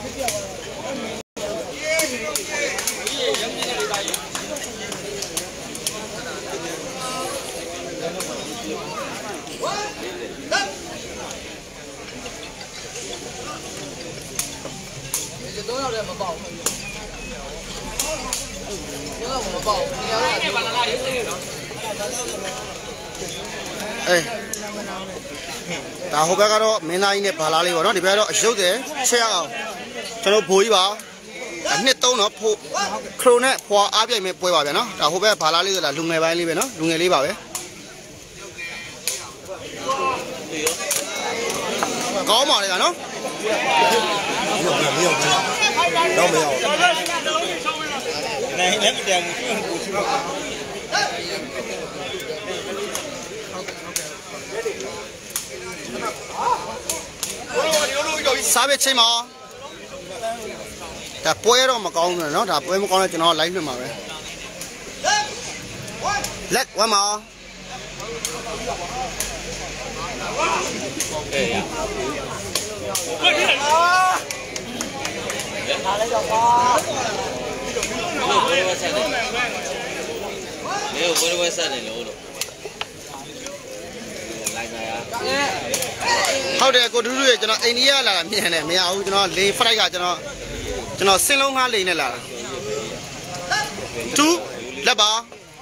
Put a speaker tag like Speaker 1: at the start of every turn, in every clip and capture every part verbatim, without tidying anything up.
Speaker 1: Ê, ta hôm nay đó mình này nè bà la đi vào nó thì bây giờ xíu thế xe ao cho nó bùi vào nét tàu nó phụ khâu nè qua áp vậy mình bùi vào vậy nó ta hôm nay bà la đi là lùng ngày bay đi vậy nó lùng ngày đi vào vậy có mà này cả nó đâu mày này lấy cái đèn sao biết chơi mà ta bơi đó mà con rồi nó ta bơi mà con này cho nó lấy luôn mà vậy lết quá mà hậu đây cô đưa cho nó India là miền này miền Âu cho nó lấy fry cả cho nó cho nó xin lỗi hai lấy này là two là ba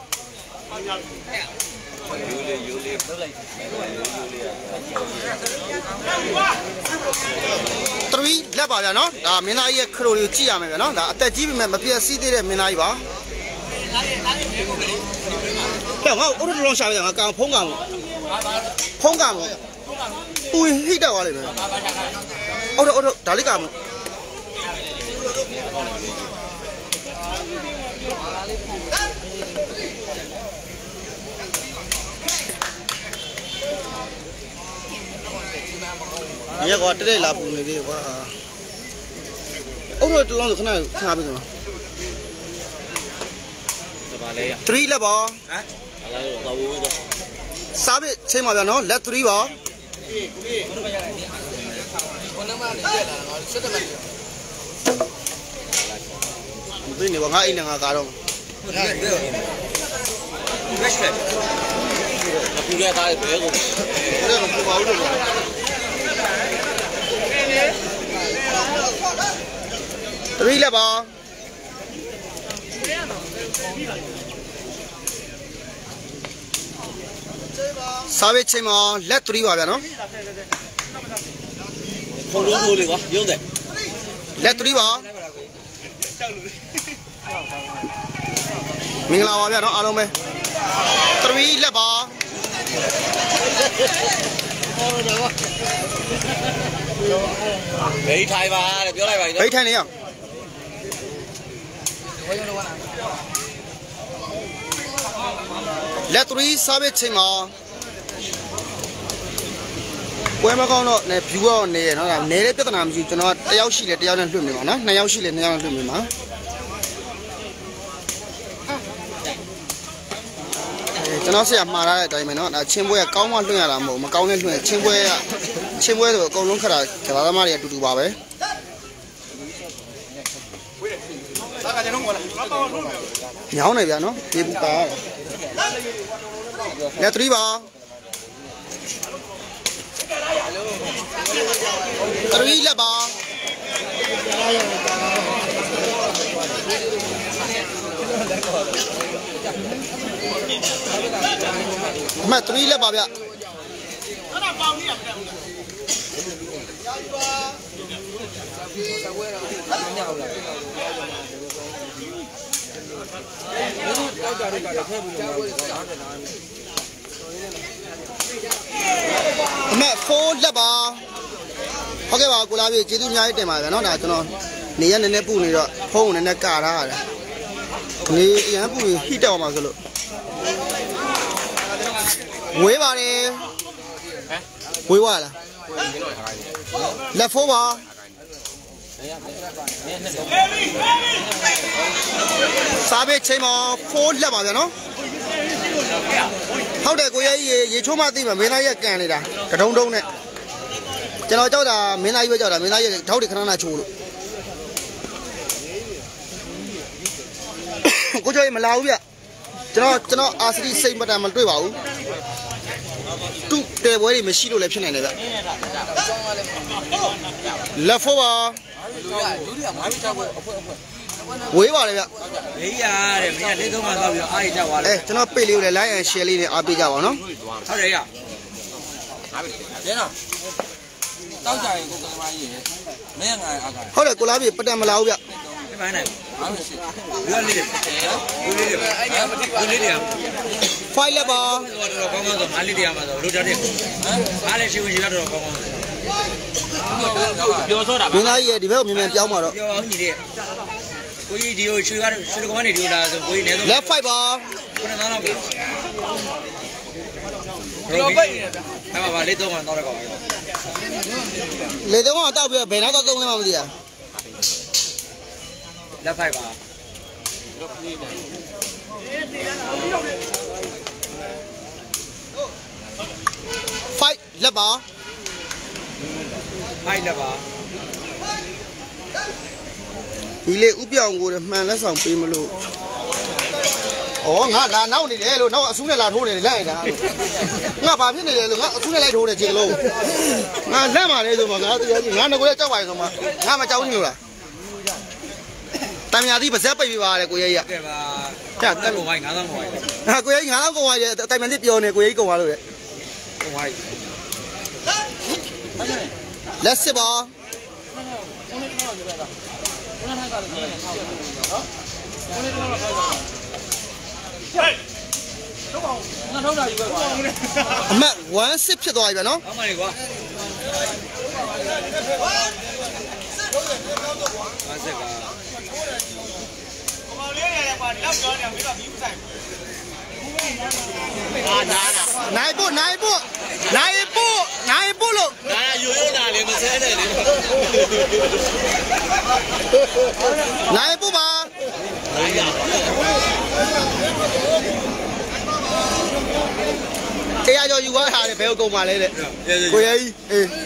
Speaker 1: three là ba vậy nó à miền này cái khâu chi à vậy nó là tại chỉ mình mà bây giờ đấy miền này ba cái ngao ở đâu sao vậy ngao càng phong càng phong càng ui hít đâu vậy ở đâu ở đâu đá lấy càng nhà có đây là bùn này đi quá ôi rồi lâu rồi cái này khá bây giờ three là bao sao biết xem mà nó là three bao bên này có hai in là cả đâu three là bao sao biết xem mà let three vào vậy nó không đúng thôi đi quá dương đấy let three vào mình làm vào vậy nó alo mày three là bao bị thay mà để biểu lại vậy bị thay này à let three sao biết xem mà quay mà con nó này view này nó là này biết làm gì cho nó teo xí này teo này luôn mà nó này teo xí này teo này luôn mà cho nó sẽ mà ra đây mà nó là chim bơi cao mà luôn là một mà cao lên luôn chim bơi chim bơi rồi con luôn khá là khá là mà đi tụt tụt vào đấy nhau này vậy nó đi bút cá let three vào three là bao mà three là bao vậy mẹ four là bao ok bà cô làm gì chỉ tôi nhảy để mà nó là cho nó nè anh nè bù này rồi phong này nè cả ra rồi nè anh bù hít đâu mà rồi quế bà đi quế bà là là phố bà sao biết chơi mà phố là bà vậy nó không để cô ấy gì chú mà tìm mà mấy này cái này đã cái đông đông này cho nó cháu là mấy này bây giờ là mấy này thấu thì khả năng là chủ ကိုကျော်မလာဘူးဗျကျွန်တော်ကျွန်တော်အာစတီစိတ်မတန်မတွေ့ပါဘူးတူတဲပွဲတွေမရှိလို့လည်းဖြစ်နိုင်တယ်ဗျလက်ဖို့ပါဝေးပါလေဗျ
Speaker 2: လေးရတယ်မင်းကလေးသုံးမှတော့ပြီးအားရကြသွားတယ်
Speaker 1: အဲကျွန်တော်ပိတ်လေးကိုလည်း like and share လေးနဲ့အားပေးကြပါဦးနော်
Speaker 2: ဟုတ်တယ်ရကျင်းတော့တောက်ကြရင်ကိုကမားကြီးရေမင်းငါအားက
Speaker 1: ဟုတ်တယ်ကိုလားပြေပတန်မလာဘူးဗျ
Speaker 2: ဒီပိုင်းနိုင်အားမရှိဘူးလေးလေးလေးလေးအဲ့ဒီမတိဘူးလေးလေး
Speaker 1: ဖိုင်လက်ပါ
Speaker 2: တော်တော်ကောင်းကောင်းဆိုအားလေးတရားမှာဆိုလိုချတဲ့ဟမ်အားလေးရှိဝင်ရှိတော့တော်တော်ကောင်းကောင်းပြောစောတာ
Speaker 1: မင်းသားကြီးဒီဘက်ကိုမြန်မြန်ပြောင်းပါတော့
Speaker 2: ပြောအောင်ညီလေးကိုကြီးဒီကိုရွှေကားရွှေကောင်ကနေဒီလိုလာဆိုကိုကြီးနေတော့
Speaker 1: left fight ပါ
Speaker 2: ကိုနေတော့တော့ပြီတော့ပိတ်နေတယ်ဗျအဲ့မှာလေးသုံးမှတော့ရကောင်းပါ
Speaker 1: လေသုံးမှတောက်ပြီးဘယ်နောက်တော့သုံးလဲမှမသိရ
Speaker 2: left fight ပါ
Speaker 1: fight လက်ပါ
Speaker 2: fight လက်ပါ
Speaker 1: ဒီလေဥပြောင်ကိုမှန်လက်ဆောင်ပေးမလို့ဩငါလာနောက်နေတယ်လို့နောက်အဆူးနဲ့လာထိုးနေတယ်လိုက်တာငါဘာဖြစ်နေလဲလို့ငါအဆူးနဲ့လိုက်ထိုးတယ်ခြေလုံးငါလက်ပါလေဆိုမှငါတရားကြီးငါငကိုလည်းကြောက်ပါလေဆိုမှငါမကြောက်ဘူးလားတံမြာတိပါဇက်ပိတ်ပြပါလေကိုရဲကြီးကဲပါ
Speaker 2: တက်တက်ကုန်ဝိုင်းငါးသောင်းကုန်ဝိုင်း
Speaker 1: ဟာကိုရဲကြီးငါးသောင်းကုန်ဝိုင်းတယ်တိုင်မြာတိပြောနေကိုရဲကြီးကုန်သွားလို့လေ
Speaker 2: ကုန်ဝိုင်း
Speaker 1: လက်စစ်ပါအမတ်one sixဖြစ်သွားပြီဗျနော်
Speaker 2: ဟုတ်ပါလေကွာone sixကဟောလေးရတယ်ကွာလောက်ပြောနေမင်းကဘီးမဆိုင်အာနာ
Speaker 1: နိုင်ဖို့နိုင်ဖို့နိုင်ဖို့နိုင်ဖို့လို့
Speaker 2: ဒါရိုးရိုးနာလေမဆဲနဲ့လေ
Speaker 1: နိုင်ဖို့ပါတရားကျော်ယူသွားတာလေဘယ်ကိုကုန်ပါလဲတဲ့ကိုရဲကြီးအေး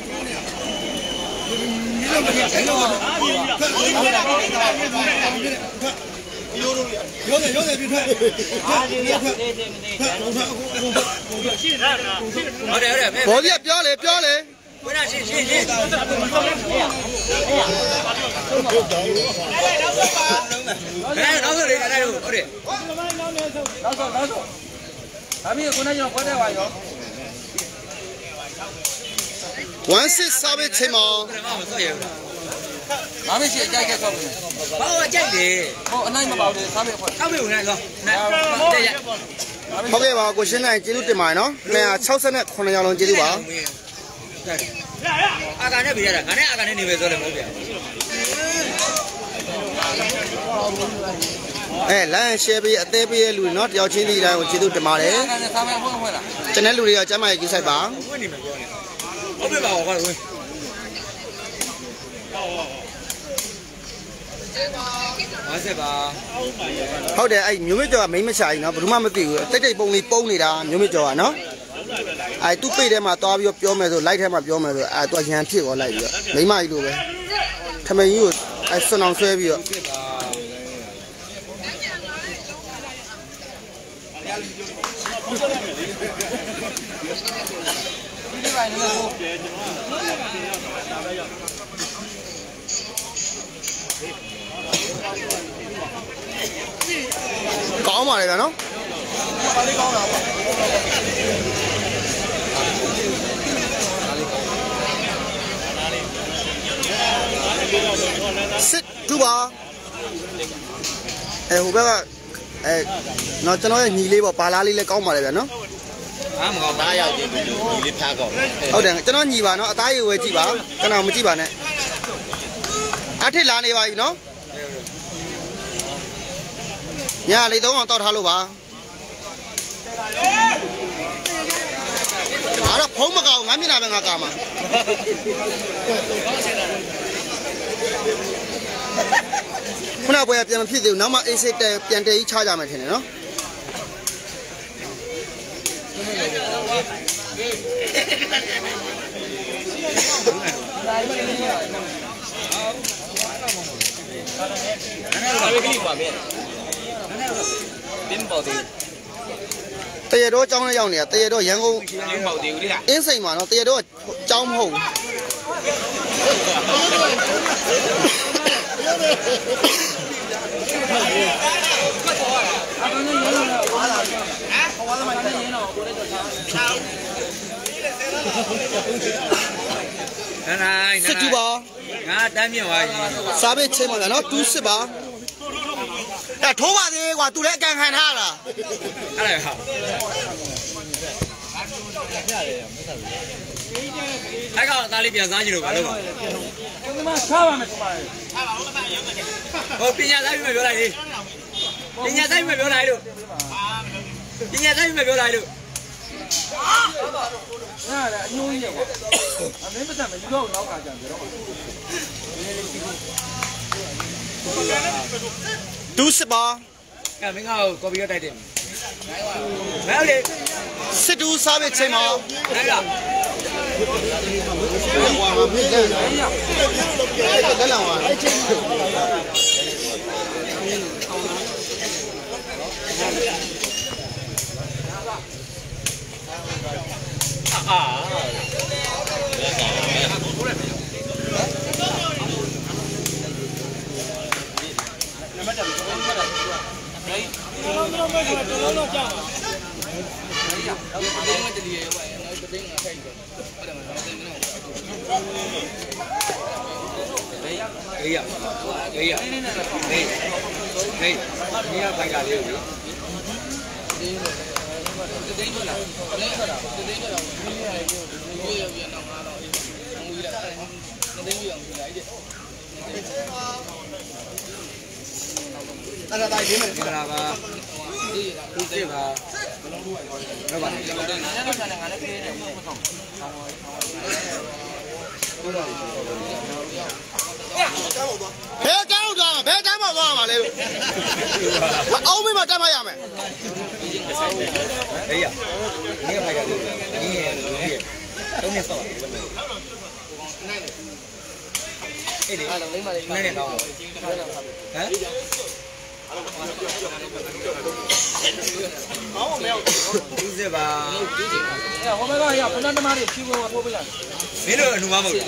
Speaker 1: ရောတယ်ရောတယ်ပြထွက်အားရရထွက်ဟုတ်တယ်ဟုတ်တယ်ဘောကြီးပြောလေပြောလေ
Speaker 2: ဝိနာရှင်းရှင်းရှင်းအဲ့ဒါတော့ပါအဲ့ဒါတော့လေအဲ့ဒါဟုတ်တယ်နောက်ဆုံးနောက်ဆုံးဒါပြီးခုနကကျွန်တော်ခေါ်တဲ့ဝါရော
Speaker 1: one sixစားပေးချိန်မှာ
Speaker 2: မဆော့ရဘူးလားဒါမရှိအကြိုက်ခဲ့ဆော့မယ်ဘာလို့အကြိုက်လဲဟိုအနိုင်မပေါဘူးစားပေးခွက်စားပေးဦးနဲ့လောနိုင်တဲ့ရ
Speaker 1: ဟုတ်ကဲ့ပါကိုရှင်းနိုင်ကျေးဇူးတင်ပါတယ်နော်two six nineယောက်လုံးကျေးဇူးပါ
Speaker 2: အာကန်နဲ့ပြရတာငါနဲ့အာကန်နဲ့နေပဲဆိုလည်းမဟုတ်ဗျာ
Speaker 1: အဲလမ်း share ပေးအသေးပေးရဲ့လူတွေနော်တယောက်ချင်းဒီတိုင်းကိုကျေးဇူးတင်ပါတယ်
Speaker 2: အာကန်နဲ့စားမယ်ဟုတ်ဟုတ်လား
Speaker 1: ကျွန်တဲ့လူတွေကကျမ်းမာရေးကြီးဆိုင်ပါ
Speaker 2: ဝင်နေမှာပြောနေဟုတ်ပြီပါဟောဝင်ဘာစပါ
Speaker 1: ဟုတ်တယ်အဲ့မျိုးမကျော်ကမိမချာကြီးနော်ဘယ်သူမှမသိဘူးတိတ်တိတ်ပုံလေးပုံနေတာမျိုးမကျော်ကနော်အဲ့သူ့ပိတ်ထဲမှာသွားပြီးပြောမယ်ဆိုလိုက်ထဲမှာပြောမယ်ဆိုအဲ့သူရန်ဖြစ်သွားလိုက်ပြီးတော့မိမကြီးလိုပဲထမင်းကြီးကိုအဲ့စွန်အောင်ဆွဲပြီးတော့ကောင်းပါလေဗျာနော်ပါလေးကောင်းတာပေါ့စစ်တူပါအဲဟိုဘက်ကအဲတော့ကျွန်တော်ရဲ့ညီလေးပေါ့ဘာလားလေးလည်းကောင်းပါလေဗျာနော်
Speaker 2: အားမကောင်းသားရောက်ကြည့်ပြီးညီလေးဖျားကောင်း
Speaker 1: ဟုတ်တယ်ကျွန်တော်ညီပါနော်အသားရည်ဝဲကြည့်ပါကျွန်တော်မကြည့်ပါနဲ့အထစ်လာနေပါပြီနော်ညလေးသုံးအောင်တောက်ထားလို့ပါအဲ့တော့ဖုံးမကောင်းငါမျက်နှာပဲငါကာမှာခုနကပွဲပြန်မဖြစ်သေးဘူးနောက်မှအေးစစ်တဲပြန်တဲကြီးချကြမယ်ထင်တယ်နော်
Speaker 2: ဘာပဲကြည့်ပါမယ်တင်းပေါသေး
Speaker 1: တရတော့ကြောင်းနဲ့ရောက်နေတာတရတော့ရန်ကုန်
Speaker 2: တင်းပေါသေးဦးလေးလား
Speaker 1: အင်းစိန်မှာနော်တရတော့ကြောင်းမဟုတ်ဘူးစစ်တူပါငါတမ်းမြင်သွားပြီစားပေးချင်းပါဗျာနော်တူးစစ်ပါအဲထိုးပါသေးကွာသူလည်းအကန်ခံထားတာအဲ့ဒါဟာအဲ့ကောင်သားလေးပြန်စားကြည့်လို့ပါလို့ပါဒီမှာထားပါမယ်ထားပါဦးဟိုပညာသားပြီးမပြောလိုက်လေပညာသားပြီးမပြောလိုက်လို့ပညာသားပြီးမပြောလိုက်လို့အဲ့ဒါအညိုးကြီးရောအမင်းပတ်မယူတော့နောက်ကကြံပြောတော့တူးစပါအဲ့မင်းကကော်ပီရတိုက်တယ်မဲလေစစ်တူးစားပဲချိန်မှာအဲ့ဒါဟွာမပြည့်တယ်တက်လာပါအဲ့ချိန်အာအေးရအေးရနေနေနေရဖိုင်လာလေးကိုတိတ်ထွက်လာတိတ်ထွက်လာတိတ်ထွက်လာဒီရပြန်တော့ငါတော့ငူရတာမသိဘူးအောင်ပြလိုက်တဲ့အဲ့ဒါတိုင်းဒီမှာပြလာပါဒီဒီစစ်ပါဟုတ်ပါဘူးကျွန်တော်တို့နားတော့ဆန်ငါလည်းပြေးနေဘူးမဆောင်ဘယ်ကောင်းသွားဘယ်တမ်းမှာသွားမှာလဲအောင်းမေးမှာတက်မရမယ်အေးရနေဖိုက်ကြတယ်ဒီရဲ့ဒီရဲ့တုံးနေဆောက်အေးလေအဲ့တော့လိမ့်ပါလေနိုင်နေတော့ဟမ်အောင်းမေးဒီစစ်ပါအဲ့ဟိုဘက်ကရဖဏတမားတွေဖြီးဖို့ပို့ပေးလိုက်မင်းတို့အနူမမဟုတ်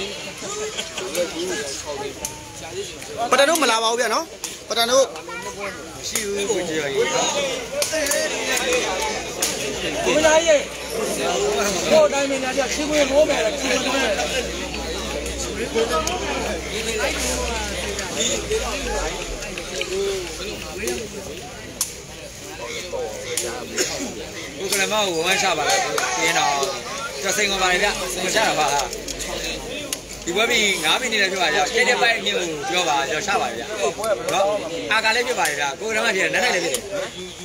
Speaker 1: ပတန်တို့မလာပါဘူးဗျာနော်ပတန်တို့ရှိဘူးကိုကြည့်ရည်ဘုရားကြီးဟိုတိုင်းမင်းများချင်းဝင်မိုးမယ်ချင်းဝင်မယ်ဘုကလမောဝမ်းချပါလားပြင်းတော့ကျစိန်ကုန်ပါလေဗျစိန်ချတာပါဒီဘက်ပြီးငါးမိနစ်လည်းဖြစ်ပါကြောက်ကျတဲ့ပိုက်အမြင့်ကိုပြောပါကြောက်ချပါလေဗျနော်အာကလည်းဖြစ်ပါလေဗျကိုကလည်းမဖြစ်နန်းနိုင်လည်းဖြစ်တယ်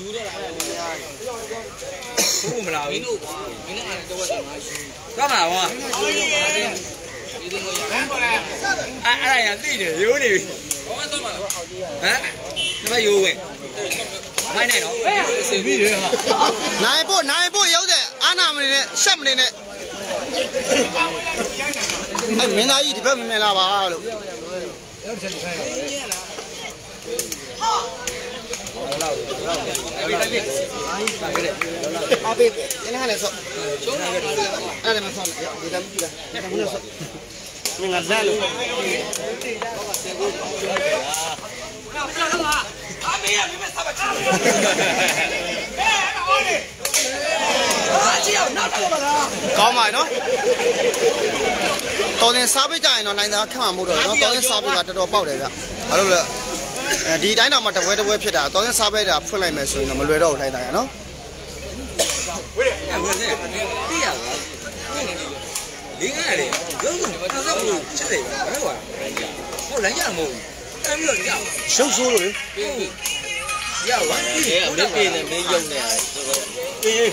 Speaker 1: ဘုမလားဘူးမင်းတို့မင်းတို့ကတော့တော့ငါရှိသွားမှာဟောအဲ့အဲ့ရသိတယ်ရိုးနေပြီဟောတော့မှာဟမ်ဒီမှာရိုးဝင်မိုင်းနေတော့စေပြီးတယ်ဟာနိုင်ဖို့နိုင်ဖို့ရုပ်တဲ့အာနာမနေနဲ့ရှက်မနေနဲ့အဲ့မင်းသားကြီးဒီဘက်မမြင်လာပါလို့အဘေးနင်းဟာလည်းဆော့အဲ့ဒါမှဆော့ဒီတမ်းကြည့်လားဒါမှလည်းဆော့မင်းကဇာလို့အမေရမင်းမစားပါချာအားကြီးအောင်နောက်တော့ပါလားကောင်းပါနော်တော်တင်စားပေးကြရင်တော့နိုင်သားခက်မှာမဟုတ်တော့နော်တော်တင်စားပေးကတော်တော်ပေါက်တယ်ဗျဘာလို့လဲဒီတိုင်းတော့မှတပွဲတပွဲဖြစ်တာတော်တင်စားပေးတာဖွင့်လိုက်မယ်ဆိုရင်တော့မလွယ်တော့ဘူးထိုင်တာရနော်ဝေးရဝေးစေတိရပါလေးငါလေလုံးလုံးတစ်စက်ကိုချက်တယ်ဗျဘာကွာဟုတ်လမ်းရမဟုတ်ဘူးအဲ့ပြီးတော့ကြောက်ရှုပ်ဆိုးလို့လေရောက်ပါပြီဘယ်ပြေးနေမင်းယုံနေအေး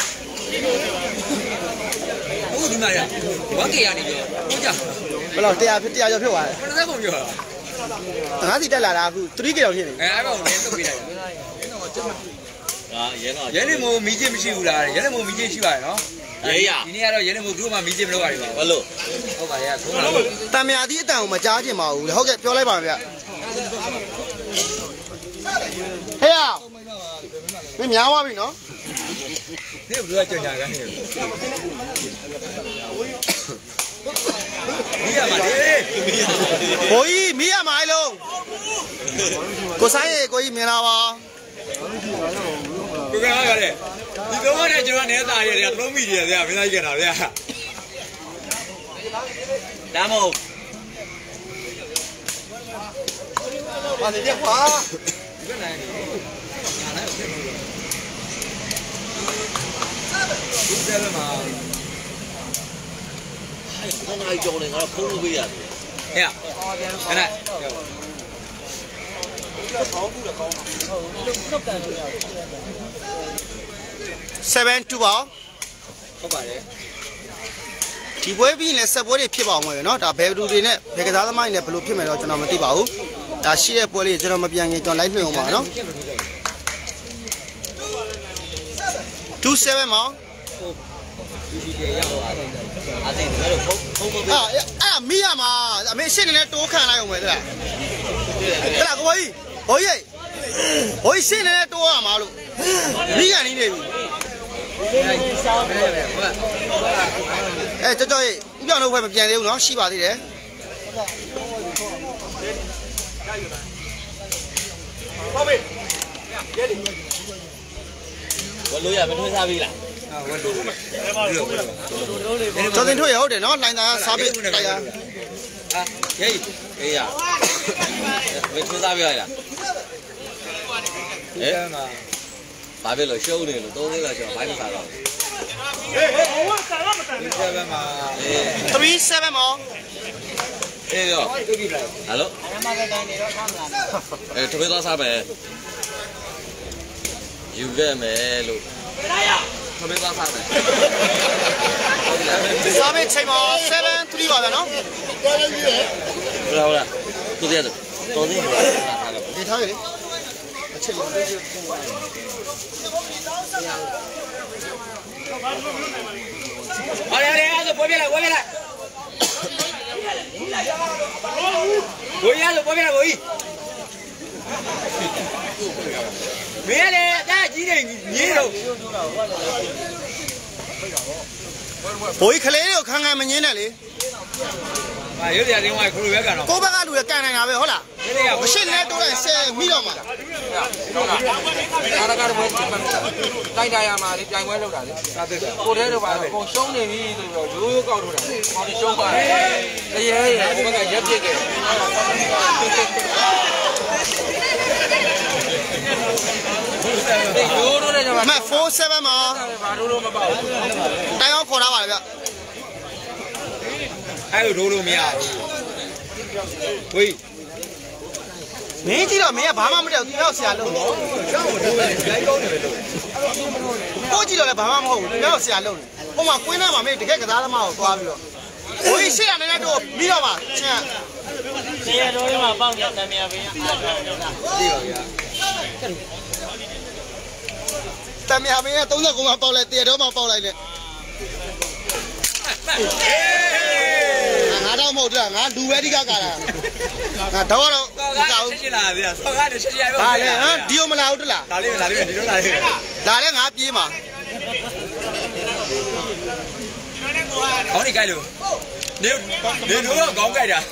Speaker 1: ဟုတ်ဒီမှာရဝါကေရနေပြီဟုတ်ကြဘယ်လောက်တရားဖြစ်တရားကျော်ဖြစ်သွားတယ်ဘယ်သက်ကုန်ပြောတာငါးစီတက်လာတာအခု၃ကီလောက်ဖြစ်နေအဲအဲ့ကောင်လည်းတုတ်ပေးလိုက်ဟာရဲကရဲနေမို့မီးချင်းမရှိဘူးလားရဲနေမို့မီးချင်းရှိပါတယ်နော်ရဲရဒီနေ့ကတော့ရဲနေမို့တို့မှမီးချင်းမလုပ်ရဘူးဘာလို့ဟုတ်ပါရဲ့သုံးလားတံမြာသီးအတန်ကိုမကြားချင်ပါဘူးဟုတ်ကဲ့ပြောလိုက်ပါဗျဟဲ့ရမင်းများသွားပြီနော်
Speaker 2: ဒီဘယ်လိုကြောင်ညာကနေမိရမှာလေ
Speaker 1: ဘိုးကြီးမိရမှာလုံးကိုဆိုင်ရေကိုကြီးမြင်လာပါ
Speaker 2: ကိုကကလည်းဒီတော့နဲ့ကျွန်တော်နဲ့သားရတယ်သုံးမိတယ်ဗျာမင်းသားကြီးကတာဗျာဒါမဟုတ်ဘာလဲကွာဒီကနိုင်နေညာနိုင်ဖြစ်လို့ဒီကလည်းမှာ
Speaker 3: ခဏလေးကြောင်းနေငါဖုန်းလို့ပေးရတယ်
Speaker 2: ဟဲ့ခဏ
Speaker 1: seven two ပါ
Speaker 2: ဟုတ်ပါတယ်
Speaker 1: ဒီပွဲပြီးရင်လည်းဆက်ပွဲတွေဖြစ်ပါအောင်မယ်နော်ဒါဘယ်လူတွေနဲ့ဘယ်ကစားသမားတွေနဲ့ဘယ်လိုဖြစ်မယ်တော့ကျွန်တော်မသိပါဘူးဒါရှိတဲ့ပွဲလေးကျွန်တော်မပြန်ခင်ကျွန်တော်လိုက်လွှင့်အောင်ပါနော်two sevenပါ
Speaker 3: အသိတယ်လို့ဖုန်းဖုန်းမပေး
Speaker 1: အာအဲ့မိရမှာအမေရှင်းနေလဲတိုးခံလိုက်အောင်မယ်တဲ့လားတဲ့လားကိုကြီးဘိုးကြီးဘိုးကြီးရှင်းနေလဲတိုးရမှာလို့မိကန်နေနေပြီအဲကြောက်ကြောက်ရေးဥပြောင်းတော့ဘယ်မပြန်သေးဘူးနော်ရှိပါသေးတယ်
Speaker 3: ဟုတ်ပြီရဲလေဝလို့ရမထွေးစားပြီလား
Speaker 2: ဝတ်လို့
Speaker 1: ကျော်တင်ထွေရဟုတ်တယ်နော်လိုင်းသားစားပိတ်လိုက်ရ
Speaker 2: အာရေး
Speaker 3: အေးရမထွေးစားပြီလားဟဲ့ဘာဖြစ်လို့ရှုံးနေလို့သုံးလေးလောက်ရှုံးဘာမှမစားတော့
Speaker 2: ဟေးဟိုကစားရမတန်ဘူးsevenမှာ
Speaker 1: three sevenမော
Speaker 3: အေးရောဟယ်လိုအမကတန်းနေတော့ထားမလားအဲတပည့်သွားစားမယ်ယူခဲ့မယ်လို့တပည့်သွားစားမယ်
Speaker 1: စားပိတ်ချိန်မှာseven threeပါဗျာနော်
Speaker 3: ဟုတ်လားဟုတ်လားသူတည်းတော့တင်းထားတော့
Speaker 1: ဒီထားရလေအချက်လေး
Speaker 2: 好嘞好嘞，还是拨边来，拨边来。拨边来，拨边来，拨一。没嘞，咱今天你都。
Speaker 1: ဘိုးကြီးခလေးတွေကိုခံခံမငင်းနဲ့လေ
Speaker 2: 啊，有点另外口味干了。
Speaker 1: ကိုဘက်ကလူတွေကန်နိုင်တာပဲဟုတ်လားမရှိနဲ့တိုးလိုက်ဆယ်မိတော့မှာ
Speaker 4: ဟုတ်လားအားရကားတော့တိုက်တာရမှာလေပြိုင်ပွဲလောက်တာလေကိုတဲတော့ပါတော့ကိုရှုံးနေပြီဆိုတော့ရိုးရိုးကောက်ထုတ်တာဟောဒီရှုံးပါတယ်တရေရေဟိုဘက်ကရက်ပြစ်ခဲ့ရိုးရိုးနဲ့ကျွန်
Speaker 1: မ four seven မှာ
Speaker 4: ဘာလို့လို့မပေါ့ဘူး
Speaker 1: တိုင်အောင်ခေါ်ထားပါလေဗျ
Speaker 2: အဲ့လိုထိုးလို့မရဘူးဝေး
Speaker 1: မင်းကြည့်တော့မင်းကဘာမှမတည့်ဘူးသူရောက်ဆရာလုံးတယ်
Speaker 2: ကျောင်းကိုထိုးတယ်ရိုက်ကောင်းတယ်ပဲလို့
Speaker 1: ကိုကြည့်တော့လည်းဘာမှမဟုတ်ဘူးသူရောက်ဆရာလုံးတယ်ဟိုမှာကွင်းသားမှာမင်းတကယ်ကစားသမားကိုသွားပြီးတော့ဝေးရှေ့ရနေတဲ့တော့ပြီးတော့မှချင်း
Speaker 3: ရှေ့ရတော့မှပေါက်ကြတယ်မြာပင်အားထားတယ်လား
Speaker 2: သိပါဗျာ
Speaker 1: တမယာမင်းကသုံးဆက်ကုန်းမှာပေါက်လိုက်တရတော့မှပေါက်လိုက်နဲ့ငါတော့မဟုတ်ဘူးငါလူပဲဒီကကလာငါတော့တော့
Speaker 2: ကောက်ရှင်းလာဗျာဆောက်ကားရှင်းရှင်းရပါ
Speaker 1: ဒါလေဟမ်ဒီကိုမလာဘူးတလား
Speaker 2: ဒါလေးဒါလေးဒီလိုလာလေး
Speaker 1: ဒါလည်းငါပြေးမှာ
Speaker 2: ကောင်းနေကြိုက်လို့နေနေတော့ကောင်းကြိုက်တာ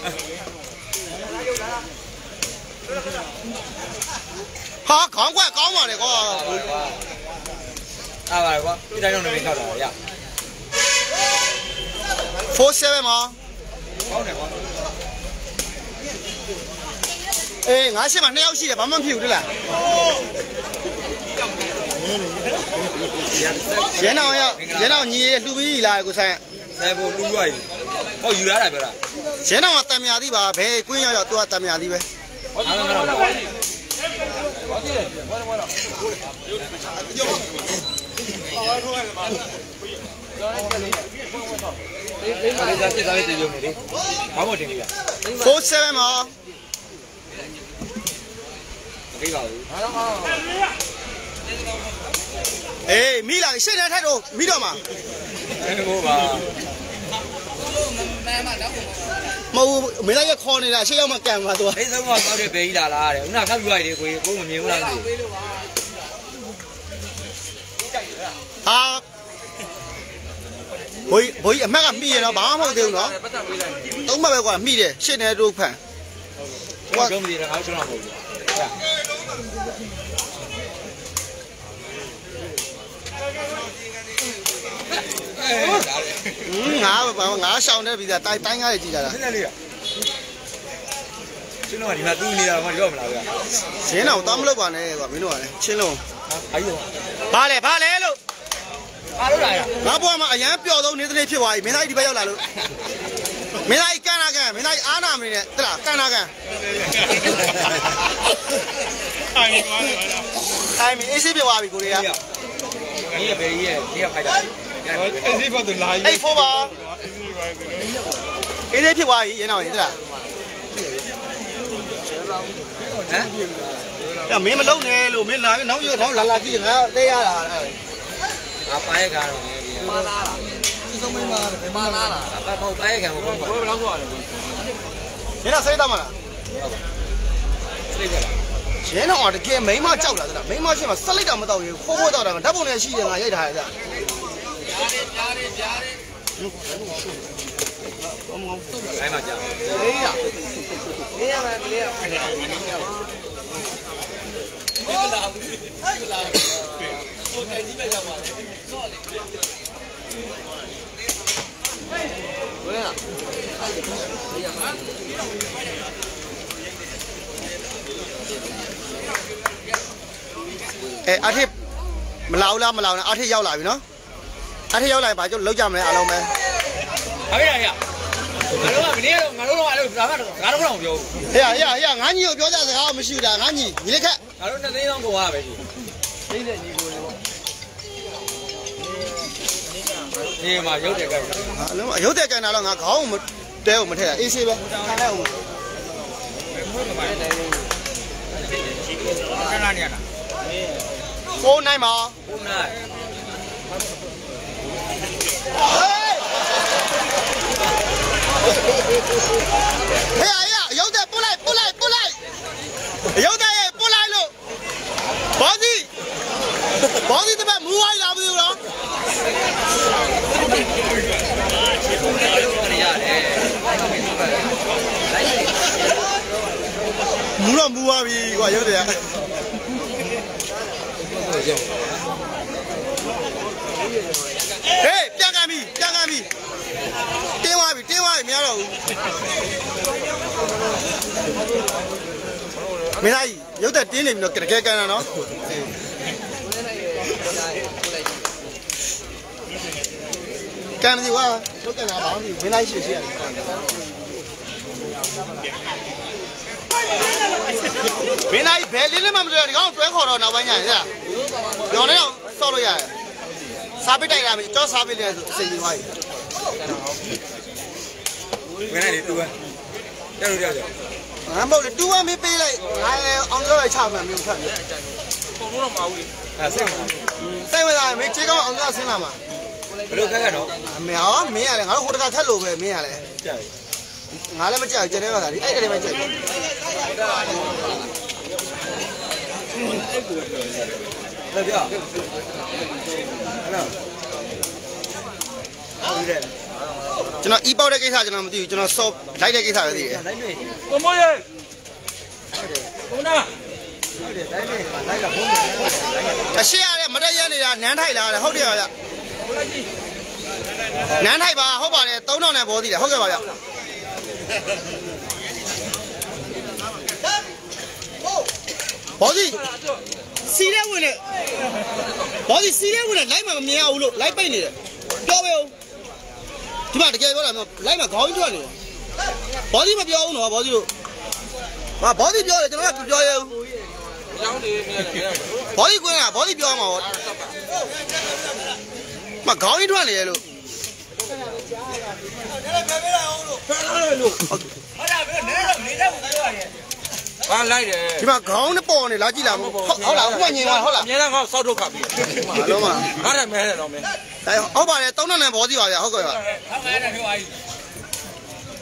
Speaker 1: ဟာခေါင်းကွက်ကောင်းပါလေကွာ
Speaker 2: အားပါကွာဒီတိုင်းတော့နေခောက်တာရ
Speaker 1: four sevenမှာ
Speaker 2: ကောင်းတယ်ကွာ
Speaker 1: အေးငါရှင်းမှာနှစ်ယောက်ရှိတယ်ဘာမှမဖြစ်ဘူးတလားရဲနောင်ရောက်ရဲနောင်ညီရလှူပြီးလာကိုဆိုင်
Speaker 2: ဆယ်ဖို့လှူရည်ဟောယူရတာပြောတာ
Speaker 1: ရဲနောင်ကတံမြာသီးပါဘယ်ကွင်းရောက်ရောက်သူကတံမြာသီးပဲ
Speaker 2: ဟုတ်တယ်ဟုတ်တယ်ဟုတ်တယ်ဘာလဲဘာလဲလေးစားစစ်သားလေးတည်ရုံနေလေဘာမှတင်ပြီလား
Speaker 1: four seven မှာ
Speaker 2: မပြီးပါဘူး
Speaker 1: အေးမိလာရှေ့ထဲထိုက်တော့မိတော့မှာ
Speaker 2: အဲဟိုပါ
Speaker 1: မဟုတ်မင်းသားရခေါ်နေတာရှေ့ရောက်မှကန်မှာသူက
Speaker 2: အိမ်ဆုံးကတောက်တဲ့ဘေးကြီးလာလားတဲ့ခုနခောက်ပြရတယ်ကိုကိုမမြင်ဘူးလားလို့
Speaker 1: ဟာဘိုးဘိုးအမက်ကမိရတော့ဘာမှမဟုတ်သေးဘူးနော်သုံးမှတ်ပဲကွာမိတယ်ရှစ်နေတို့ဖန်
Speaker 2: ဟိုတော့မသိတော့ငါတို့တော့မဟုတ်ဘူး
Speaker 1: ငါဘာငါရှောင်းတဲ့ဗီဇာတိုင်းတိုင်းကားတွေကြည့်ကြတာ
Speaker 2: နည်းနည်းလေးချင်းတော့ဒီမှာတူးနေတာမှကြောက်မလားဗျာ
Speaker 1: ရင်းတော့တောင်းမလုပ်ပါနဲ့ကွာမင်းတို့ကလည်းချင်းလုံး
Speaker 2: အာယူ
Speaker 1: ဘာလဲဘာလဲလို့
Speaker 2: အားလို့လာရ
Speaker 1: ငါဘွားမှာအရန်ပျော်ဆုံးနေတဲ့နေ့ဖြစ်သွားပြီမင်းသားကြီးဒီဘက်ရောက်လာလို့မင်းသားကြီးကန်နာကန်မင်းသားကြီးအားနာမနေနဲ့တလားကန်နာကန်အိုင်ကွာလေအိုင်မင်းအေးဆေးပြသွားပြီကိုတွေက
Speaker 2: မင်းရဲ့ဘေးကြီးရဲ့ဒီကဖိုက်တာအဲ့ဒီဘက်သူလာ
Speaker 1: အေးဖိုးပါအေးဆေးဖြစ်သွားပြီရင်းတော့ရင်းတလား
Speaker 2: ဟမ်
Speaker 1: ကမင်းမလုံးနဲ့လို့မင်းလာပြီးနောက်ရတော့လာလာကြည့်ငါလဲရတာ
Speaker 2: ငါပါရဲ့ကားတော့ပါလာလားဒီဆုံးမင်းပါပါလာလားဘာမဟုတ်ပါရဲ့ခံဘောဘယ်ဘယ်လောက်ဆိုရလဲ
Speaker 1: ရင်းတော့စိတ်သားမလား
Speaker 2: စိတ်ကြလား
Speaker 1: ရင်းတော့တကယ်မိန်းမကြောက်လာသလားမိန်းမရှိမှဆက်လိုက်တော့မတော့ဘူးခိုးခိုးတော့တာဓာတ်ပုံနဲ့ရှိတယ်ငါရိုက်ထားရကြ
Speaker 2: အဲ့မှာကြာအေးရအေးရမယ်လေဒီကလာဒီကလာဟိုတိုင်းကြီးပဲရောက်ပါလေဆော့လေဘယ်လား
Speaker 1: အဲအထစ်မလာဘူးလားမလာဘူးလားအထစ်ရောက်လာပြီနော်အထစ်ရောက်လာရင်ဘာကျုပ်လောက်ကြမလဲအားလုံးပဲ
Speaker 2: ဟာရရငါတို့ကမနေ့ကတော့ငါတို့တော့အဲ့လိုဒါမှငါတို့ကတော့မပြောဘူး
Speaker 1: ဟေးဟေးဟေးငါညီကိုပြောကြစကားမရှိဘူးလားငါညီညီလက်ခက်
Speaker 2: ငါတို့နှစ်သိန်းလောက်ကုန်ရပဲကြီးသိတဲ့ညီကိုလေပေါ့ဒီမှာရုပ်တယ်ကြိုက်
Speaker 1: အလုံးရုပ်တဲ့ကန်တာတော့ငါခေါင်းမတဲအောင်မထည့်တာအေးဆေးပဲခံလိုက်အောင်
Speaker 2: ခဏနေရတာ
Speaker 1: ကိုနိုင်ပါ
Speaker 2: ခုနက
Speaker 1: ဟေးဟေးရုပ်တဲ့ပုတ်လိုက်ပုတ်လိုက်ပုတ်လိုက်ရုပ်တဲ့ရဲ့ပုတ်လိုက်လို့ဘောစီဘောစီတပတ်မူဝိုင်းလာမသိဘူးနော်
Speaker 2: ရတယ်
Speaker 1: မူတော့မူသွားပြီကွာရုပ်တဲ့ကဟေးပြန်ကန်ပြီပြန်ကန်ပြီတင်းသွားပြီတင်းသွားပြီမရတော့ဘူးမင်းသားကြီးရုပ်တဲ့တင်းနေပြီတော့တကယ်ကန်တာနော်ကန်ပြီကွာရုပ်ကန်တာဘာမှမဖြစ်မင်းသားကြီးရှိရှိရတယ်မင်းသားကြီးဘယ်လေးလေးမှမတွေ့ရဒီကောင်တွဲခေါ်တော့နောက်ပိုင်းညရင်လားပြောနေတော့ဆော့လို့ရတယ်စားပစ်တိုက်တာပြီကြောစားပစ်တယ်ဆိုစိတ်ကြီးသွားပြီ
Speaker 2: ငါလည်းတူပဲတက်လို့ရတယ်
Speaker 1: ငါမဟုတ်လေတူဝမ်းမေးပေးလိုက်ငါလည်းအောင်ကြောလိုက်ချမှန်မျိုးထပ်ပြီ
Speaker 2: ပုံတော့မအောင်ဘူးအဲစိတ်မ
Speaker 1: စိတ်မသားမေးချေကောင်းအောင်ကြောဆင်းလာမှာ
Speaker 2: ဘယ်လိုခက်ကတော့
Speaker 1: အမေဟောမင်းရတယ်ငါတို့ဟိုတကထက်လို့ပဲမင်းရတယ်
Speaker 2: ကြာပြီ
Speaker 1: ငါလည်းမကြောက်ကြတဲ့ပါလားဒီအဲ့ကလေးပဲကြိုက်တယ်
Speaker 2: လက်ပြဟဲ့လားဟုတ်တယ်
Speaker 1: ကျွန်တော်အီပေါက်တဲ့ကိစ္စကျွန်တော်မသိဘူးကျွန်တော်စော့လိုက်တဲ့ကိစ္စပဲသိတယ်
Speaker 2: လိုက်တွေ့ကိုမိုးရေကိုနာဟုတ်တယ်လိုက်တွေ့လိုက်ကဘုံလိုက်ရ
Speaker 1: အရှိရတဲ့မတက်ရနေတာနန်းထိုက်လာတယ်ဟုတ်တယ်ပါဗျနန်းထိုက်ပါဟုတ်ပါတယ်သုံးထောင်နဲ့ဘောသေးတယ်ဟုတ်ကဲ့ပါဗျဘောသေးစီးရဲဝင်နေဘောသေးစီးရဲဝင်နေလိုက်မှမမြင်ရဘူးလို့လိုက်ပိတ်နေတယ်ပြောပဲဦးဒီမှာတကယ်ပြောတာမျိုးလိုက်မှခေါင်းကြီးထွက်နေတယ်ဘောသေးမပြောဘူးနော်ဘောသေးတို့ဟာဘောသေးပြောတယ်ကျွန်တော်ကပြောရဲဘူး
Speaker 2: ကျောင်းနေနေတယ်
Speaker 1: ဘောဒီကွင်းကဘောဒီပြောမှာပေါ့မခေါင်းကြီးထွက်နေရလို့
Speaker 2: ဘာလိုက်တယ်
Speaker 1: ဒီမှာခေါင်းနဲ့ပေါ်နေလားကြည့်လားဟုတ်လားဥပညင်လားဟုတ်လား
Speaker 2: အများကစောက်ထုတ်ခါပြီ
Speaker 1: အလုံးမ
Speaker 2: ငါလည်းမဲတယ်တော့မင်း
Speaker 1: ဒါဟုတ်ပါတယ်တောင်းတနဲ့ဘောဒီပါဗျာဟုတ်ကဲ့ပါ
Speaker 2: ဟုတ်ကဲ့တယ်ပြောပါ යි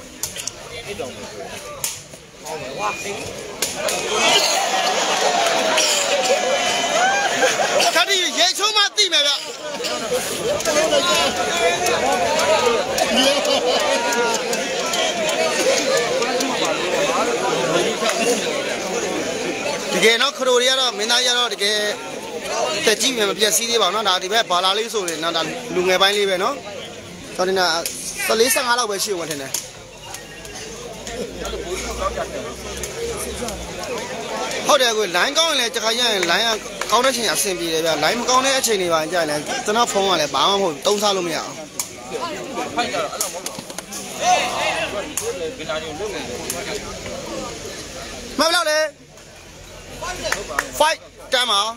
Speaker 1: 他这烟抽嘛地面的。这个那克罗地亚的，没那样的这个，在这边比较西的吧，那那这边巴拉里说的，那那龙眼班里边喏，他的那这里上下老百姓我天呐。好的，个蓝港嘞，这个人蓝呀，搞得钱也身边的，蓝不搞的钱的吧，这嘞，真那疯了嘞，八万户都啥都没有。买不了嘞。Fight， 干嘛？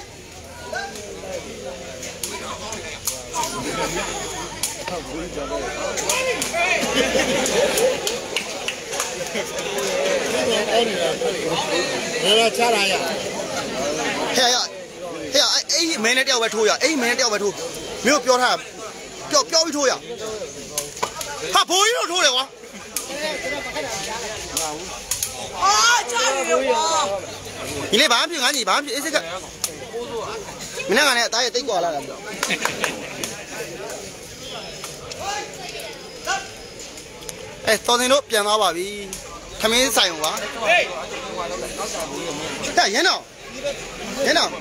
Speaker 5: 来加来呀！
Speaker 1: 嘿呀，嘿呀，哎哎，没人钓外头呀，哎，没人钓外头，没有标他，标标一头呀，他不一头的哇。啊，加油哇！你那半瓶啊，你半瓶，哎这个，明天看呢，大爷得过来了。哎，早晨都变大吧比，他们啥用啊？哎，烟呢？烟呢？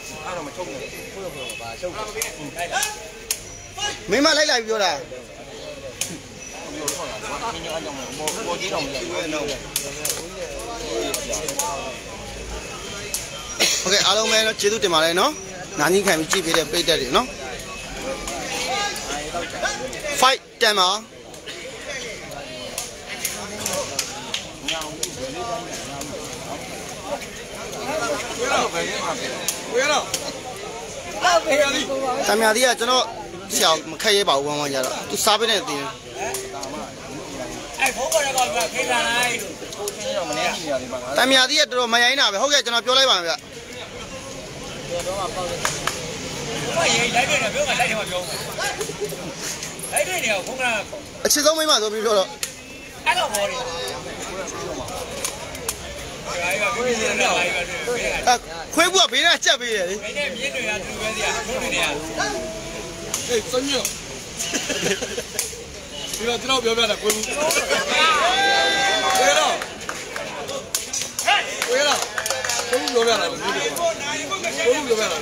Speaker 1: 没嘛来来标的。OK， အားလုံးပဲเนาะကျေးဇူးတင်ပါတယ်เนาะနာကြီးခံပြီးကြည့်ပေးတဲ့ပိတ်သက်တွေเนาะ fight တက်မှာတမယာဒီကကျွန်တော်ဆရာမခက်ရဲပါဘူးဝမ်းဝမ်းကြတော့သူစားပေးနေတဲ့တင်အဲ့ဘိုးဘောကတော့ခိလာလိုက်တမယာဒီကတော်တော်မရိုင်းတာပဲဟုတ်ကဲ့ကျွန်တော်ပြောလိုက်ပါမယ်ဗျဘာရေးလိုက်တယ်ပြောကလိုက်တယ်မပြောဘူးလိုက်တယ်နေကဘုံကအချစ်ဆုံးမိမဆိုပြီးပြောတော့အဲ့တော့ဘောလေးခွေးဘူးကဘေးနဲ့ကြက်ပေးတယ်လေဘေးနဲ့မြင်းတွေကသူ့ပဲစီကထုံးနေတယ်အေးစညောဒီတော့ကျွန်တော်ပြောပြတာခွေးဘူးခွေးတော့ခွေးတော့ခွေးဘူးပြောပြတာခွေးဘူးပြောပြတာ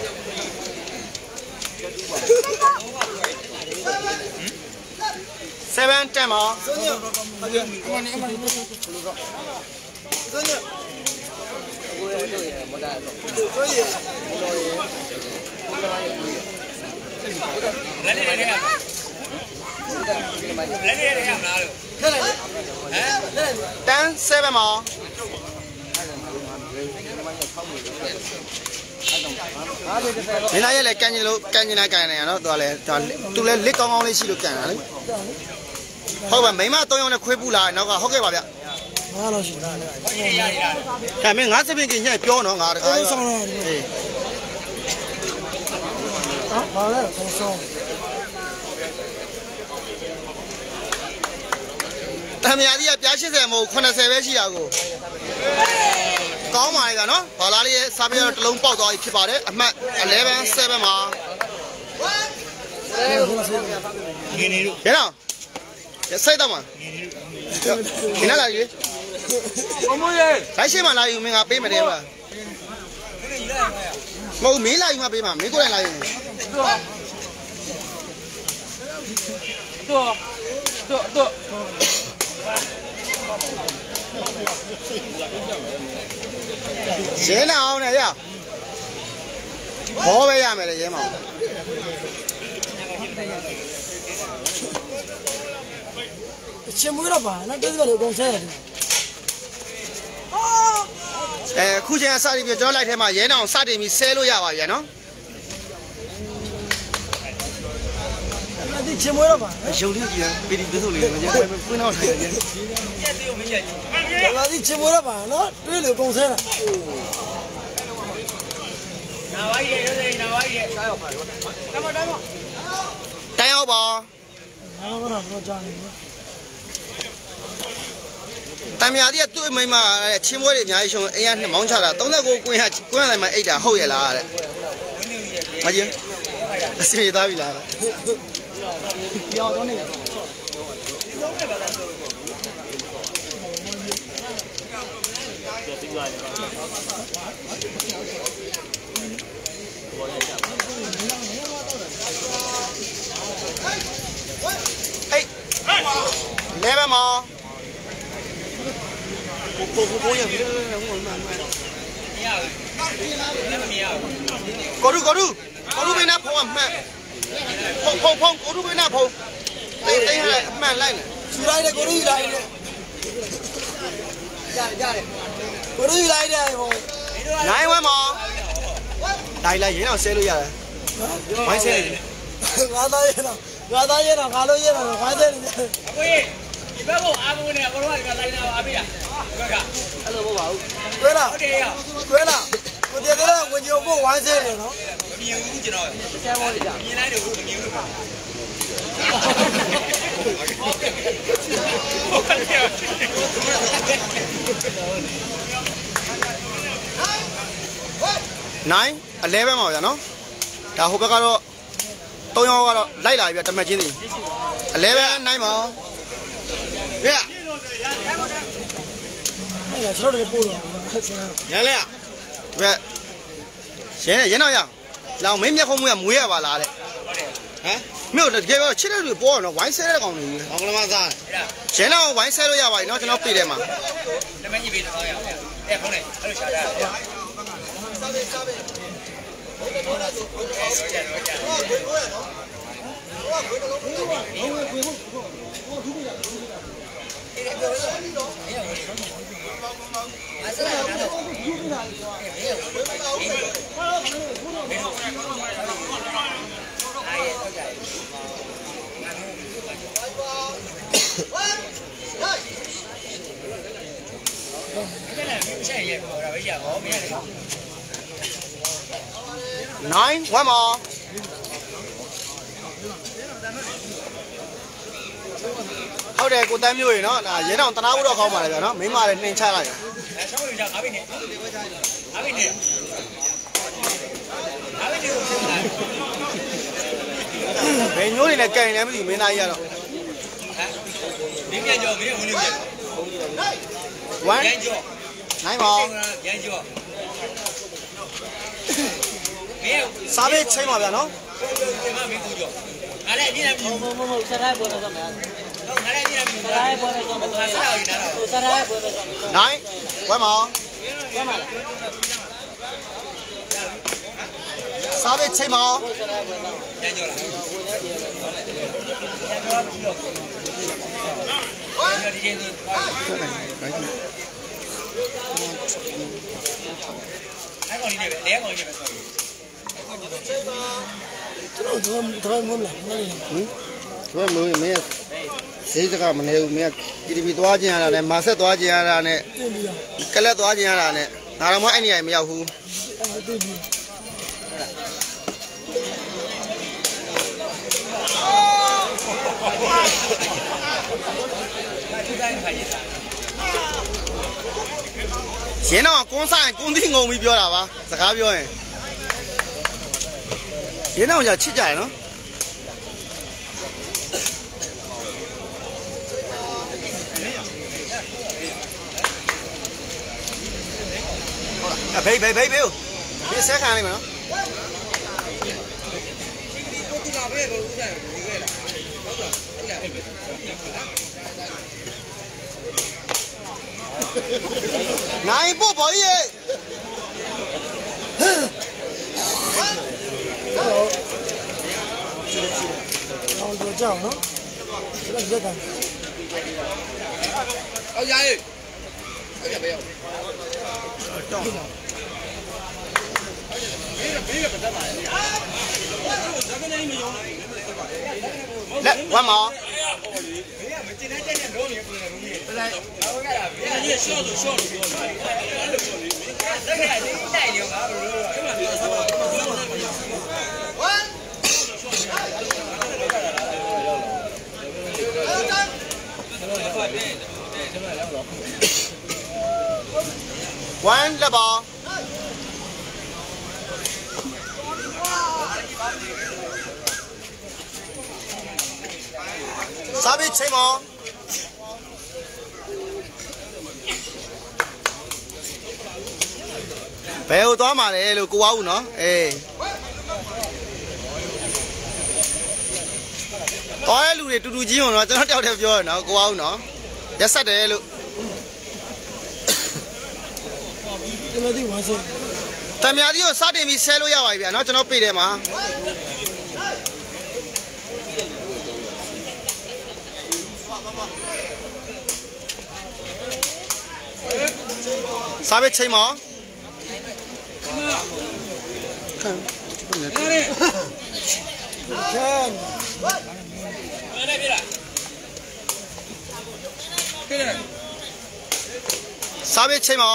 Speaker 1: seven tenမှာစညောဟုတ်ကဲ့ဒီမှာနေမှာစညောကိုရတော့ရမတာတော့ကိုရတော့ရလည်းလည်းလည်းလည်းလည်းလည်းရမလားလို့ခက်လိုက်ဟမ်ten sevenမှာဒီနေ့လည်းကန်ကျင်လို့ကန်ကျင်လိုက်ကန်နေရနော်သူကလည်းသူလည်းလက်ကောင်းကောင်းလေးရှိလို့ကန်တာလေဟုတ်ပါမိမသုံးယောက်နဲ့ခွေးပူလာနောက်ကဟုတ်ကဲ့ပါဗျအားလို့ရှိတယ်။ဒါမင်းငါစပင်းကြီးညှိပြောနော်ငါတကားဆောင်းတော့အေးဟာဘာလဲဆောင်းဆောင်းတမယာကြီးကပြားeightyမဟုတ်eightyပဲရှိတာကိုကောင်းပါလေကနော်ဘာလားလေးရဲ့စားပြတော့တစ်လုံးပေါက်သွားပြီဖြစ်ပါတယ်အမှတ်eleven sevenမှာငင်းနေလို့ရတော့စိုက်တော့မှာခင်းလာကြီးအမိုးရဲ့လိုက်ရှိမှလာယူမင်းကပေးမတယ်ဗျာမဟုတ်မင်းလာယူမှပေးမှာမင်းကိုယ်တိုင်လာယူတော့တော့တော့ရှင်းအောင်နဲ့ရဘောပဲရမယ်လေရဲမောင်ချင်းမွေးတော့ပါနော်တိတ်ကတော့အကုန်ဆဲရတယ်အဲခုချိန်အစပြီးကျွန်တော်လိုက်ထဲမှာရဲနောင်စတင်ပြီးဆဲလို့ရပါရဲ့နော်ဒီချင်းမွေးတော့ပါရုပ်လေးကြည့်ပီဒီပြစို့လေးမကျဲဖွင့်တော့တယ်ကျဲတေးကိုမကျဲဒါကဒီချင်းမွေးတော့ပါနော်တွေးလို့အကုန်ဆဲတာနာဝိုင်းရဲ့ရိုးစိနာဝိုင်းရဲ့တိုင်းရောက်ပါတော့တိုင်းမတိုင်းမတိုင်းရောက်ပါနာကတော့တော့ကြားနေ但苗的对没嘛，起码的伢兄，哎呀，你忙起来，等那个关下关来嘛，一点好也来了。阿姐，谢谢大伟来了。不要到那个。哎，来吧嘛。có đủ có đủ có đủ bên nào phong à mẹ phong phong phong có đủ bên nào phong đây đây là mẹ lại này đây đây có đủ đây có đủ đây đây này quá mà đây là gì nào xe luôn vậy máy xe ngã tay nào ngã tay nào ngã lôi nào máy xe bác bộ à bố này có loại cái này nào à bây giờ hello bố bảo quên nào quên nào có tiền thế nào có nhiều bố玩xe này nó nhiều cũng chỉ rồi xe bố gì như này được cũng nhiều được này anh lấy bao giờ nó đã hộp cái đó tôi nhau đó lấy lại việc tầm mấy chín gì anh lấy bao này mà Nè. Nhớ lên. Vậy. Thế này thế nào vậy? Lão mấy miếng không mua muối à bà là đấy. Hả? Miếng được cái chết nó được bỏ nó vãi xe nó còn gì? Không làm sao? Thế nào vãi xe nó vậy nó cho nó bị đấy mà. Nó mấy gì vậy? Em không này. Nó chả ra. Nói quá mò thôi để cô tem như nó là dễ nào ta nấu đâu không mà nó mấy mà nên sai lại mấy nhúi này cây này mới gì mấy nay vậy đâu quá này mò sao biết chơi mà vậy nó này quay mò sao biết chơi mò thôi mười mấy thế cái mà nếu mấy cái gì toa gì là này mà sẽ toa gì là này cái là toa gì là này nào là mấy anh này mới giàu hú thế nào con sai con thì ngồi mớiပြောတာပါစကားပြောရင်thế nào giờ chít chảy nó à bay bay bay bay bay xe hàng này mà nó này bố bố gì Hãy subscribe cho kênh Ghiền Mì Gõ để không bỏ lỡ những video hấp dẫn Đấy, qua mò. What? one လက်ပါစားပြီးချိန်ပါဘယ်ကိုသွားမှာလဲလို့ကိုဝါဦးနော်အေးတော်ရဲ့လူတွေတူတူချင်းအောင်နော်ကျွန်တော်တယောက်တည်းပြောရနော်ကိုဝါဦးနော်ရက်ဆက်တယ်လို့ကျွန်တော်ဒီဝါစတမယာဒီကိုစတင်ပြီးဆဲလို့ရပါပြီဗျာနော်ကျွန်တော်ပြေးတယ်မှာစားပဲချိန်မခံစားပဲချိန်မ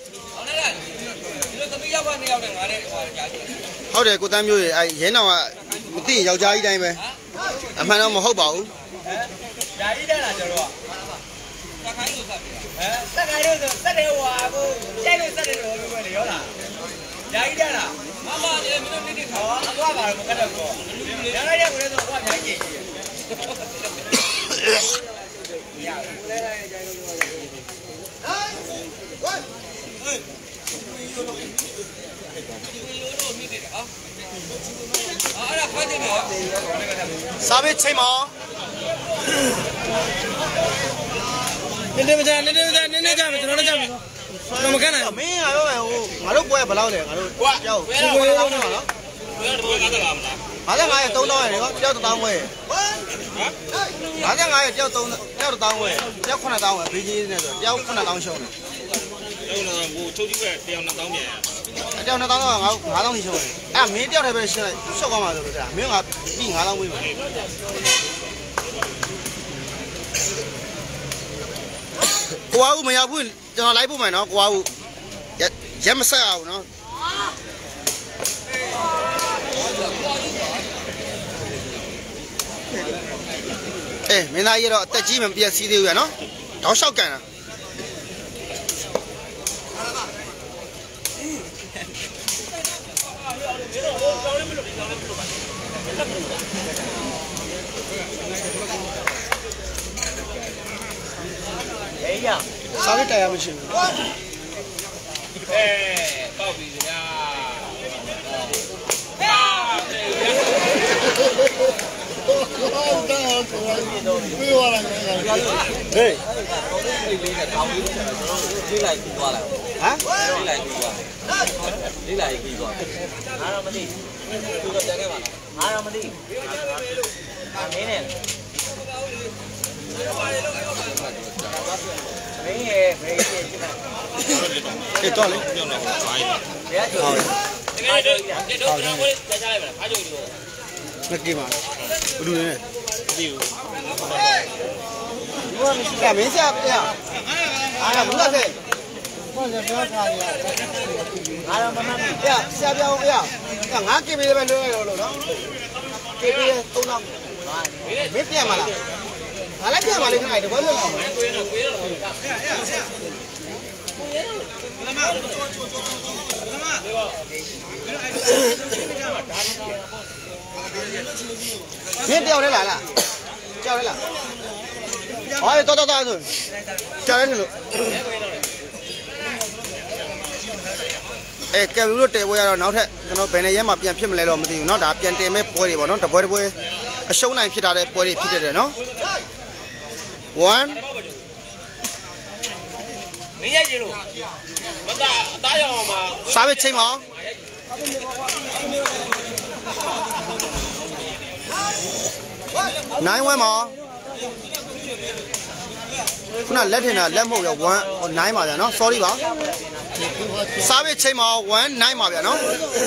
Speaker 1: ဟုတ်တယ်ကိုတန်းမျိုးရေအဲရဲနောင်ကမသိရင်ယောက်ျားကြီးတိုင်းပဲအမှန်တော့မဟုတ်ပါဘူးယာကြီးတက်လာကျွန်တော်ကစက်ခိုင်းလို့စက်ပြီဟမ်စက်ခိုင်းလို့ဆိုစက်တယ်ဟွာကိုကြိုက်လို့စက်တယ်လို့ပြောနေရောလားယာကြီးတက်လာမမလည်းမင်းတို့နေနေခါအသွားပါတော့မကတ်တော့ရလိုက်ရကိုလည်းဆိုဟွာညာကြီးကြီးရကိုလည်းလည်းကြိုက်လို့ပြောတယ်ဟမ်ဟေးစားပဲချိန်မနည်းနည်းမကြနည်းနည်းမကြနည်းနည်းကြမယ်ကျွန်တော်လည်းကြမယ်ကျွန်တော်မကန်နိုင်ဘူးမင်းငါပြောမယ်ဟိုငါတို့ပွဲဘယ်လောက်လဲငါတို့ကြောက်ကိုကိုလောက်နေပါလားဘယ်တော့ကားတလားမလားငါလည်းငါရဲ့သုံးတောင်းရတယ်ကောကြောက်တောင်းဝဲဟမ်ငါလည်းငါရဲ့ကြောက်သုံးကြောက်တောင်းဝဲကြောက်ခုနှစ်တောင်းဝဲဘေးကြီးနေဆိုကြောက်ခုနှစ်တောင်းရှုံးတယ်အဲ့တော့ဟိုချုပ်ကြီးကတယောက်နှစ်တောင်းပြန်အကြောင်းနှစ်တောင်းတော့ငါငါးတောင်းနေရှုံးတယ်အဲ့မင်းတယောက်တည်းပဲရှင်းလိုက်ရှော့ကောင်းပါဆိုလို့တဲ့မင်းကပြီးငါးတောင်းဝေးမှာကိုဝါဦးမရောက်ဘူးကျွန်တော်လိုက်ဖို့မယ်နော်ကိုဝါဦးရက်မဆက်အောင်နော်အေးမင်းသားကြီးတော့အသက်ကြီးမှမပြည့်စည်သေးဘူးရနော်တောက်လျှောက်ကန်တာအေးရစားရတရားမရှိဘူးအဲပေါက်ပြီဗျာပြေးလာတယ်ဟေးလေးနဲ့တောင်းပြီးကျွန်တော်လေးလိုက်ပြီးသွားလာဟမ်လေးလိုက်ပြီးသွားလေးလိုက်ပြီးသွားအားတော့မသိသူတော့ပြန်ခဲ့ပါလားအားတော့မသိအာမင်းနဲ့မင်းရဲ့ဘယ်ကြီးဖြစ်နေတော့လေပြောင်းတော့ဘာကြီးလဲဟုတ်တယ်တကယ်တော့ကျွန်တော်ကိုကြားကြလိုက်ပါလားဘာကြိုးလို့မကြည့်ပါဘူးဘယ်လိုလဲမသိဘူးဒီမှာမရှိတာမင်းဆက်ပြအားရဘူးလားဆက်ဟောလည်းပြောထားရအားရမမပြဆက်ပြောင်းပြငါကိပေးပဲလို့ရလို့နော်ကိပေးသုံးတော့မင်းပြန်မလားငါလည်းပြန်ပါလိမ့်ခင်ဗျာတကွဲလို့လာမယ်မင်းတယောက်လေးလာလားကြောက်လေးလားဟောတော်တော်တော်ဆိုကြောက်လေးလို့အဲကဲဘလူးတို့တဲပွဲရတော့နောက်ထပ်ကျွန်တော်ဘယ်နဲ့ရဲမှာပြန်ဖြစ်မလဲတော့မသိဘူးเนาะဒါပြန်တင်မဲ့ပွဲတွေပေါ့เนาะတပွဲတပွဲအရှုံးနိုင်ဖြစ်တာတဲ့ပွဲတွေဖြစ်တယ်เนาะone မင်းရိုက်ကြလို့မတာအသားရအောင်ပါစားပဲချိန်ပါnine one မှာခုနလက်ထင်တာလက်မဟုတ်ရone nine ပါဗျာနော် sorry ပါစားပဲချိန်မှာone nine ပါဗျာနော်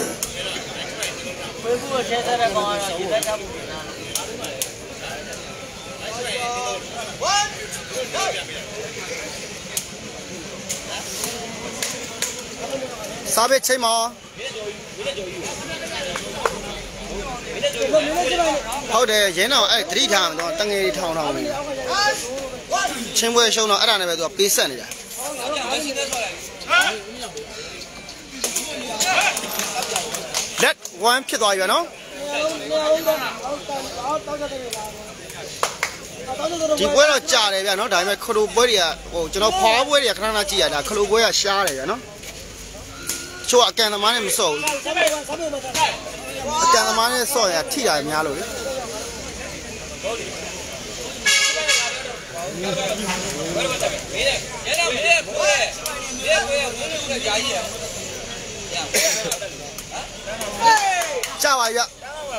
Speaker 1: ဖေးဘူးချက်တဲ့ကောင်ကတော့ဒီလက်ထပ်ဘူးနာစားပဲချိန်မှာဟုတ်တယ်ရင်းတော့အဲ့သတိထားအောင်တော့တငယ်ထောင်ထောင်နေချင်းပွဲရှုံးတော့အဲ့ဒါနဲ့ပဲသူကပေးဆက်နေတာ one ဖြစ်သွားပြီနော်ဒီပွဲတော့ကြာတယ်ဗျနော်ဒါပေမဲ့ခလိုပွဲတွေကဟိုကျွန်တော်ဖွာပွဲတွေကခဏခဏကြည့်ရတာခလိုပွဲကရှားတယ်ဗျနော်ချို့အကန်သမားနဲ့မစော့ဘူးအကန်သမားနဲ့စော့ရထိတာများလို့လေကြာပါဗျ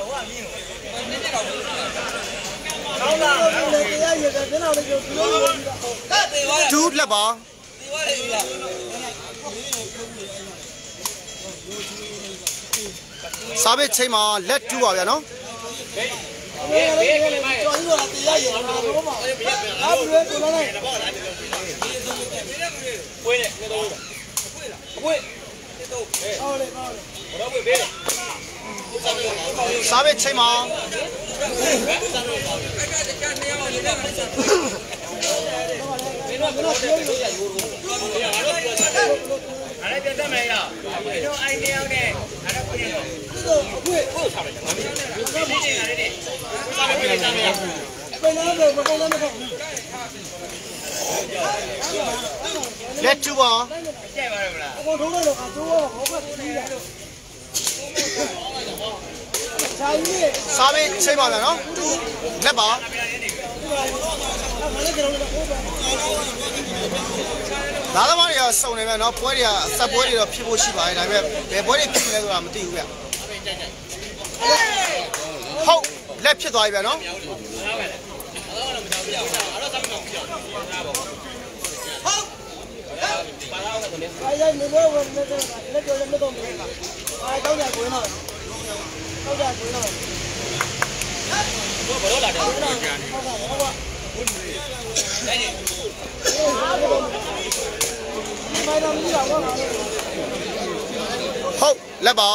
Speaker 1: ဒူးလက်ပါစားပဲချိန်မှာလက်တူပါဗျာနော်စားပဲချိန်မှာအဲ့ဒါပြတ်မယ်ရတို့အိုင်တယောက်နဲ့အဲ့ဒါပြည့်ရောအခုကိုထားတယ်ဒီနေ့နေရတယ်တဲ့စားပဲပြတ်တယ်ရဘယ်လိုလဲဘယ်လိုလဲမဟုတ်လက်တူပါကြိုက်ပါရမလားအကုန်ထုံးလို့ကကျိုးရောဟောကပြီးတာစားပဲချိန်ပါဗျာနော်လက်ပါလာသမားတွေကစုံနေပဲเนาะပွဲတွေကစက်ပွဲတွေတော့ဖြစ်ဖို့ရှိပါတယ်ဒါပေမဲ့ဘယ်ပွဲတွေဖြစ်လဲဆိုတာမသိဘူးဗျဟုတ်လက်ဖြစ်သွားပြီဗျာเนาะဟုတ်အဲ့ဒါနေဘောဝင်နေတယ်လက်ကြောလည်းမတော့ဘူးအဲတောင်းကြကိုနော်တောင်းကြကိုနော်ဘောဘောလာတယ်ဟုတ်ပါဟုတ်ပါဟုတ်လက်ပါ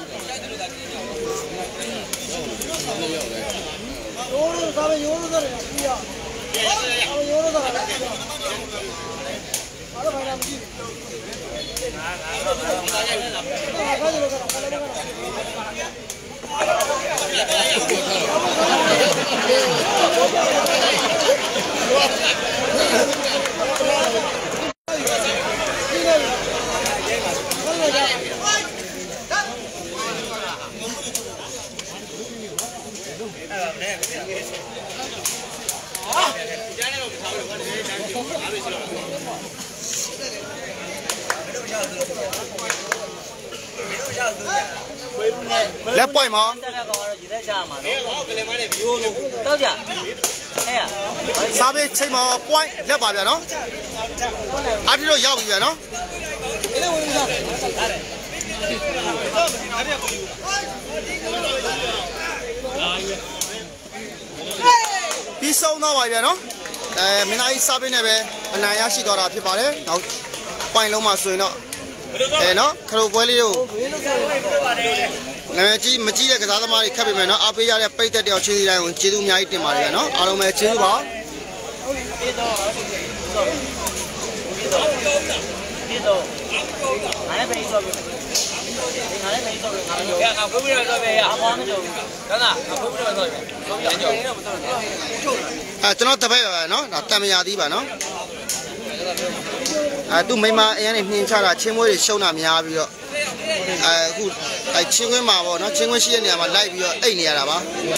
Speaker 1: ရိုးရိုးစားပဲရိုးရိုးစားတယ်ပြီးရအောင်ရိုးရိုးစားတယ်ပြီးရအားလုံးဘာမှမကြည့်ဘူးငါငါတော့ဘာမှမကြည့်ဘူးငါခါတယ်လို့ကတော့ခါတယ်လို့လက်ပွိုင်မှာတော့ကြစားပဲချိန်မှာပွိုင်လက်ပါဗျာနော်အားဒီတော့ရောက်ပြီဗျာနော်ပြီးဆုံးတော့ပါဗျာနော်အဲမင်းသားကြီးစားပဲနဲ့ပဲအနိုင်ရရှိတော့တာဖြစ်ပါတယ်နောက်ပွိုင်လုံးမှာဆိုရင်တော့အဲနော်ခရိုပွဲလေးကိုနာမည်ကြီးမကြီးတဲ့ကစားသမားတွေခက်ပြီမယ်နော်အားပေးရတဲ့ပိတ်သက်တယောက်ချေးစီတိုင်းကိုကျေးဇူးအများကြီးတင်ပါတယ်ဗျာနော်အားလုံးပဲကျေးဇူးပါပြီးတော့ပြီးတော့ပြီးတော့ငါလည်းပဲဆိုပြီးငါလည်းပဲဆိုပြီးငါလည်းငါဖွင့်ပြီးတော့ဆိုပြီးအမောင်းမကြဘူးဒါသာငါဖွင့်ပြီးတော့ဆိုပြီးဆိုပြီးကြောက်နေတော့မတော်ဘူးအဲကျွန်တော်တပည့်ပါနော်ဒါတန်မယာသီးပါနော်အဲသူမိမအရင်နှင်းချတာချင်းမွေးတွေရှုံးတာများပြီးတော့အဲအခုအဲချင်းခွင်းမှာပေါ့နော်ချင်းခွင်းရှိတဲ့နေရာမှာလိုက်ပြီးတော့အိတ်နေရတာပါ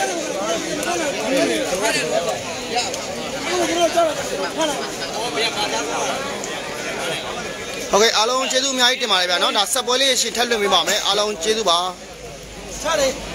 Speaker 1: โอเคအားလုံးကျေးဇူးအများကြီးတင်ပါတယ်ဗျာနော်ဒါဆက်ပွဲလေးရှင်ထပ်လွှင့်ပေးပါမယ်အားလုံးကျေးဇူးပါ